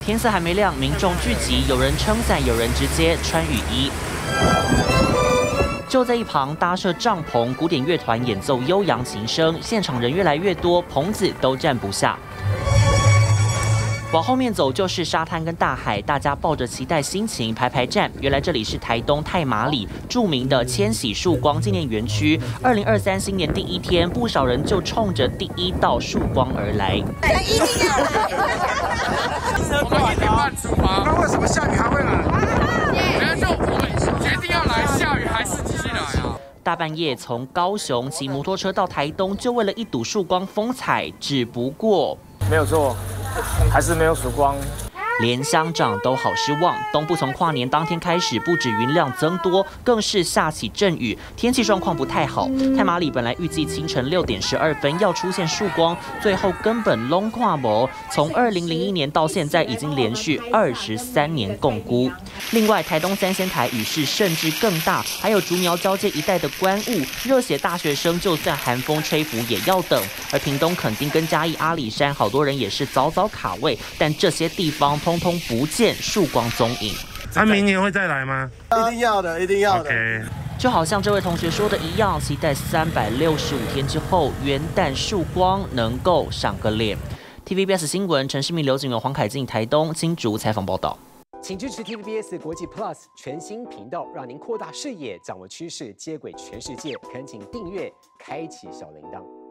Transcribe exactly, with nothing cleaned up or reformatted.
天色还没亮，民众聚集，有人撑伞，有人直接穿雨衣。就在一旁搭设帐篷，古典乐团演奏悠扬琴声，现场人越来越多，棚子都站不下。往后面走就是沙滩跟大海，大家抱着期待心情排排站。原来这里是台东太麻里著名的千禧曙光纪念园区。二零二三新年第一天，不少人就冲着第一道曙光而来。 一定要来！ 我们一点半出发， 那为什么下雨还会来？ 没有，就我们决定要来，下雨还是继续来啊。 大半夜从高雄骑摩托车到台东，就为了一睹曙光风采，只不过没有错。还是没有曙光， 连乡长都好失望。东部从跨年当天开始，不止云量增多，更是下起阵雨，天气状况不太好。太麻里本来预计清晨六点十二分要出现曙光，最后根本拢看无。从二零零一年到现在，已经连续二十三年共估。另外，台东三仙台雨势甚至更大，还有竹苗交界一带的观雾，热血大学生就算寒风吹拂也要等。而屏东垦丁跟嘉义阿里山，好多人也是早早卡位，但这些地方通通不见曙光踪影。 他明年会再来吗？ 一定要的，一定要的。 Okay. 就好像这位同学说的一样，期待三百六十五天之后元旦曙光能够赏个脸。T V B S 新闻陈世明、刘景元、黄凯进台东新竹采访报道。 请支持 T V B S 国际 Plus 全新频道，让您扩大视野，掌握趋势，接轨全世界。恳请订阅，开启小铃铛。